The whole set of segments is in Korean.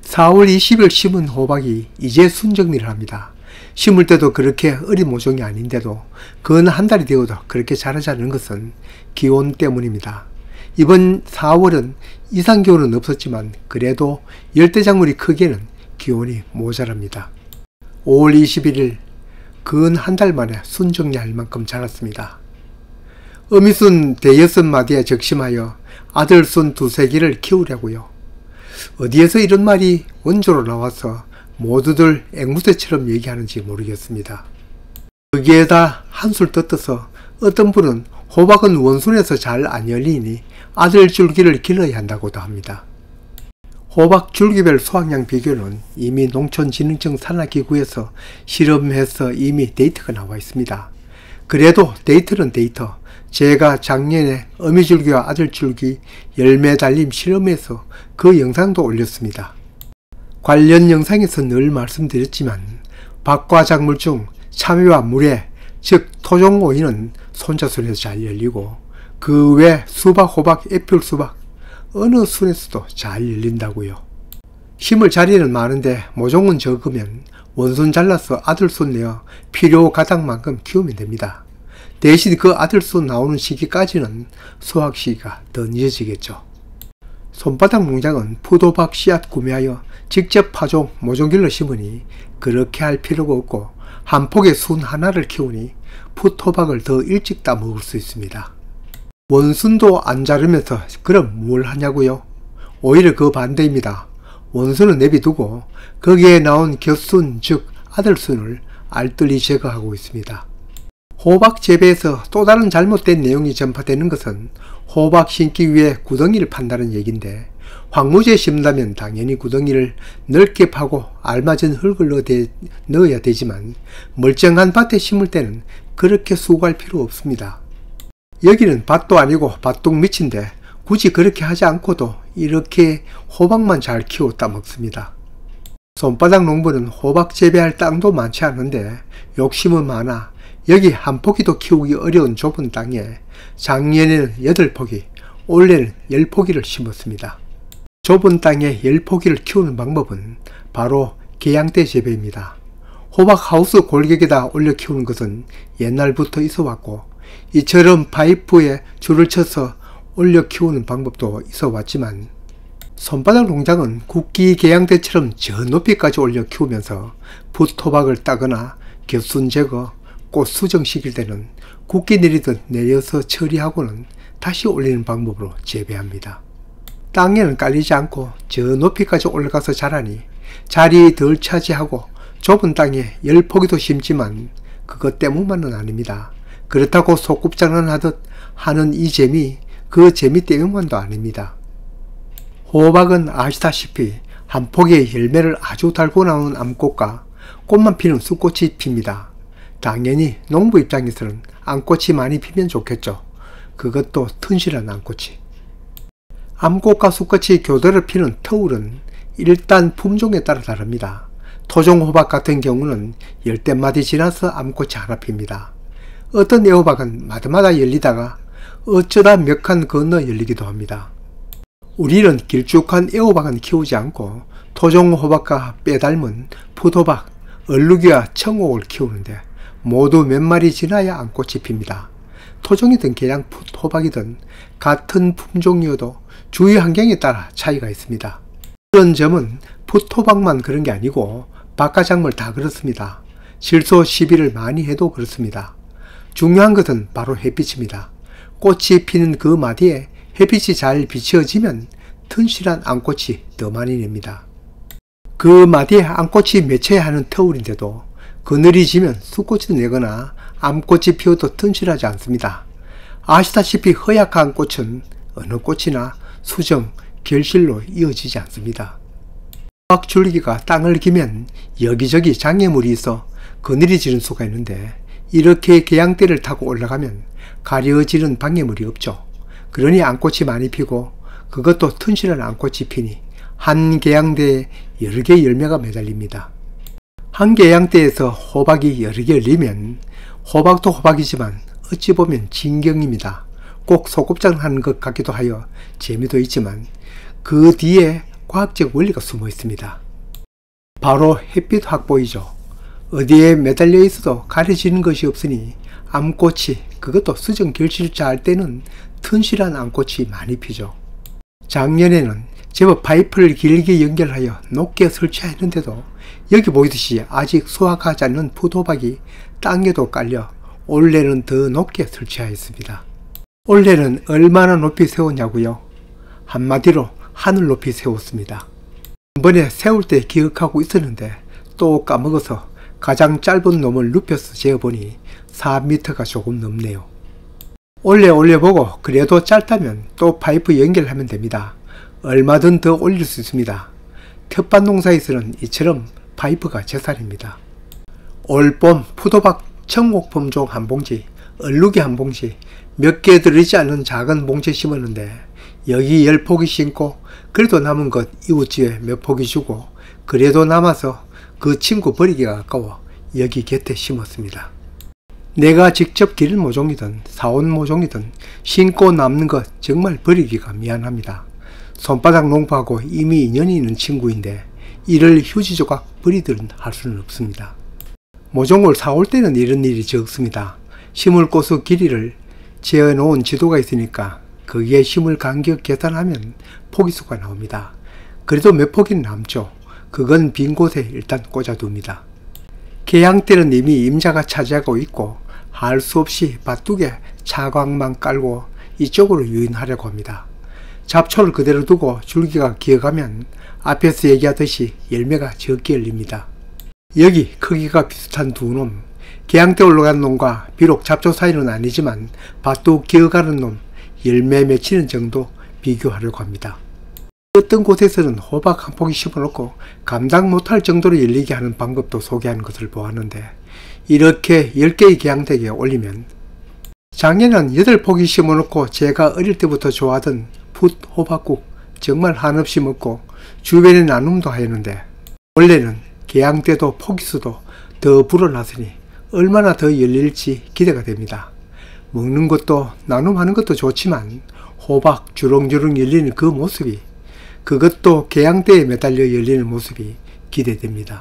4월 20일 심은 호박이 이제 순정리를 합니다. 심을 때도 그렇게 어린 모종이 아닌데도 근 한 달이 되어도 그렇게 자라지 않는 것은 기온 때문입니다. 이번 4월은 이상기온은 없었지만 그래도 열대작물이 크기에는 기온이 모자랍니다. 5월 21일 근 한 달 만에 순정리할 만큼 자랐습니다. 어미순 대여섯 마디에 적심하여 아들 순 두세 개를 키우려고요. 어디에서 이런 말이 원조로 나와서 모두들 앵무새처럼 얘기하는지 모르겠습니다. 거기에다 한술 떴어서 어떤 분은 호박은 원순에서 잘 안 열리니 아들 줄기를 길러야 한다고도 합니다. 호박 줄기별 수확량 비교는 이미 농촌진흥청 산하기구에서 실험해서 이미 데이터가 나와 있습니다. 그래도 데이터는 데이터. 제가 작년에 어미줄기와 아들줄기 열매 달림 실험에서 그 영상도 올렸습니다. 관련 영상에서 늘 말씀드렸지만 박과 작물 중 참외와 물회, 즉 토종 오이는 손자순에서 잘 열리고 그 외 수박, 호박, 애플, 수박 어느 순에서도 잘 열린다고요. 심을 자리는 많은데 모종은 적으면 원순 잘라서 아들순 내어 필요 가닥만큼 키우면 됩니다. 대신 그 아들순 나오는 시기까지는 수확 시기가 더 늦어지겠죠. 손바닥 농장은 풋호박 씨앗 구매하여 직접 파종 모종길로 심으니 그렇게 할 필요가 없고 한 폭의 순 하나를 키우니 풋호박을 더 일찍 따 먹을 수 있습니다. 원순도 안 자르면서 그럼 뭘 하냐고요? 오히려 그 반대입니다. 원순은 내비두고 거기에 나온 겹순 즉 아들순을 알뜰히 제거하고 있습니다. 호박 재배에서 또 다른 잘못된 내용이 전파되는 것은 호박 심기 위해 구덩이를 판다는 얘기인데 황무지에 심는다면 당연히 구덩이를 넓게 파고 알맞은 흙을 넣어야 되지만 멀쩡한 밭에 심을 때는 그렇게 수고할 필요 없습니다. 여기는 밭도 아니고 밭동 밑인데 굳이 그렇게 하지 않고도 이렇게 호박만 잘 키워 따먹습니다. 손바닥 농부는 호박 재배할 땅도 많지 않은데 욕심은 많아 여기 한 포기도 키우기 어려운 좁은 땅에 작년에는 8포기, 올해는 10포기를 심었습니다. 좁은 땅에 10포기를 키우는 방법은 바로 계양대 재배입니다. 호박 하우스 골격에다 올려 키우는 것은 옛날부터 있어 왔고 이처럼 파이프에 줄을 쳐서 올려 키우는 방법도 있어 왔지만 손바닥 농장은 국기 계양대처럼 저 높이까지 올려 키우면서 풋호박을 따거나 겹순 제거, 꽃 수정시킬 때는 국기 내리듯 내려서 처리하고는 다시 올리는 방법으로 재배합니다. 땅에는 깔리지 않고 저 높이까지 올라가서 자라니 자리 덜 차지하고 좁은 땅에 10포기도 심지만 그것 때문만은 아닙니다. 그렇다고 소꿉장난하듯 하는 이 재미, 그 재미 때문만도 아닙니다. 호박은 아시다시피 한 폭의 열매를 아주 달고 나오는 암꽃과 꽃만 피는 쑥꽃이 핍니다. 당연히 농부 입장에서는 암꽃이 많이 피면 좋겠죠. 그것도 튼실한 암꽃이. 암꽃과 쑥꽃이 교대로 피는 터울은 일단 품종에 따라 다릅니다. 토종 호박 같은 경우는 열댓마디 지나서 암꽃이 하나 핍니다. 어떤 애호박은 마다마다 열리다가 어쩌다 몇 칸 건너 열리기도 합니다. 우리는 길쭉한 애호박은 키우지 않고 토종 호박과 빼닮은 풋호박, 얼룩이와 청옥을 키우는데 모두 몇 마리 지나야 암꽃이 핍니다. 토종이든 그냥 풋호박이든 같은 품종이어도 주위 환경에 따라 차이가 있습니다. 그런 점은 풋호박만 그런 게 아니고 박하작물 다 그렇습니다. 질소 시비를 많이 해도 그렇습니다. 중요한 것은 바로 햇빛입니다. 꽃이 피는 그 마디에 햇빛이 잘 비춰지면 튼실한 암꽃이 더 많이 냅니다. 그 마디에 암꽃이 맺혀야 하는 터울인데도 그늘이 지면 쑥꽃이 내거나 암꽃이 피어도 튼실하지 않습니다. 아시다시피 허약한 꽃은 어느 꽃이나 수정, 결실로 이어지지 않습니다. 호박 줄기가 땅을 기면 여기저기 장애물이 있어 그늘이 지는 수가 있는데 이렇게 계양대를 타고 올라가면 가려지는 방해물이 없죠. 그러니 암꽃이 많이 피고 그것도 튼실한 암꽃이 피니 한 계양대에 여러 개의 열매가 매달립니다. 한 계양대에서 호박이 여러 개 열리면 호박도 호박이지만 어찌 보면 진경입니다. 꼭 소꿉장하는 것 같기도 하여 재미도 있지만 그 뒤에 과학적 원리가 숨어 있습니다. 바로 햇빛 확보이죠. 어디에 매달려 있어도 가려지는 것이 없으니 암꽃이, 그것도 수정 결실자 할 때는 튼실한 암꽃이 많이 피죠. 작년에는 제법 파이프를 길게 연결하여 높게 설치했는데도 여기 보이듯이 아직 수확하지 않는 풋호박이 땅에도 깔려 올해는 더 높게 설치하였습니다. 올해는 얼마나 높이 세웠냐고요? 한마디로 하늘 높이 세웠습니다. 이번에 세울 때 기억하고 있었는데 또 까먹어서 가장 짧은 놈을 눕혀서 재어보니 4m가 조금 넘네요. 올려 올려보고 그래도 짧다면 또 파이프 연결하면 됩니다. 얼마든 더 올릴 수 있습니다. 텃밭 농사에서는 이처럼 파이프가 재산입니다. 올봄 풋호박 청옥품종 한 봉지, 얼룩이 한 봉지, 몇 개 들어있지 않은 작은 봉지 심었는데 여기 10포기 심고 그래도 남은 것 이웃집에 몇 포기 주고 그래도 남아서 그 친구 버리기가 아까워 여기 곁에 심었습니다. 내가 직접 기른 모종이든 사온 모종이든 심고 남는 것 정말 버리기가 미안합니다. 손바닥 농부하고 이미 인연이 있는 친구인데 이를 휴지 조각 버리들은 할 수는 없습니다. 모종을 사올 때는 이런 일이 적습니다. 심을 곳의 길이를 재어놓은 지도가 있으니까 거기에 심을 간격 계산하면 포기수가 나옵니다. 그래도 몇 포기는 남죠. 그건 빈 곳에 일단 꽂아둡니다. 개양 때는 이미 임자가 차지하고 있고 할 수 없이 밭둑에 차광만 깔고 이쪽으로 유인하려고 합니다. 잡초를 그대로 두고 줄기가 기어가면 앞에서 얘기하듯이 열매가 적게 열립니다. 여기 크기가 비슷한 두 놈, 개양 때 올라간 놈과 비록 잡초 사이는 아니지만 밭둑 기어가는 놈 열매 맺히는 정도 비교하려고 합니다. 어떤 곳에서는 호박 한 포기 심어놓고 감당 못할 정도로 열리게 하는 방법도 소개하는 것을 보았는데 이렇게 10개의 개양대기에 올리면 작년엔 8포기 심어놓고 제가 어릴 때부터 좋아하던 풋 호박국 정말 한없이 먹고 주변에 나눔도 하였는데 원래는 개양대도 포기수도 더 불어났으니 얼마나 더 열릴지 기대가 됩니다. 먹는 것도 나눔하는 것도 좋지만 호박 주렁주렁 열리는 그 모습이 그것도 개양대에 매달려 열리는 모습이 기대됩니다.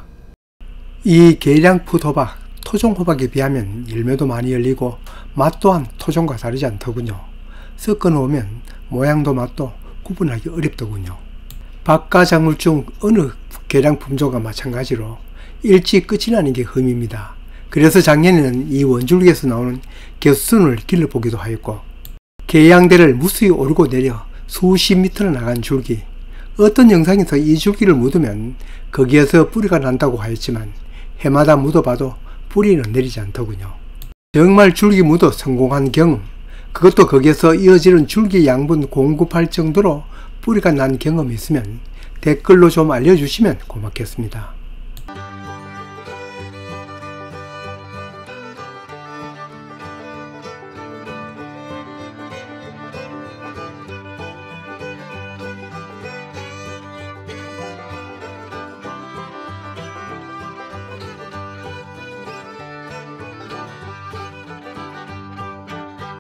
이 계량 풋호박, 토종호박에 비하면 열매도 많이 열리고 맛 또한 토종과 다르지 않더군요. 섞어 놓으면 모양도 맛도 구분하기 어렵더군요. 박과 작물 중 어느 계량 품종과 마찬가지로 일찍 끝이 나는 게 흠입니다. 그래서 작년에는 이 원줄기에서 나오는 개수순을 길러보기도 하였고 계양대를 무수히 오르고 내려 수십 미터나 나간 줄기, 어떤 영상에서 이 줄기를 묻으면 거기에서 뿌리가 난다고 하였지만 해마다 묻어봐도 뿌리는 내리지 않더군요. 정말 줄기 묻어 성공한 경험, 그것도 거기에서 이어지는 줄기 양분 공급할 정도로 뿌리가 난 경험이 있으면 댓글로 좀 알려주시면 고맙겠습니다.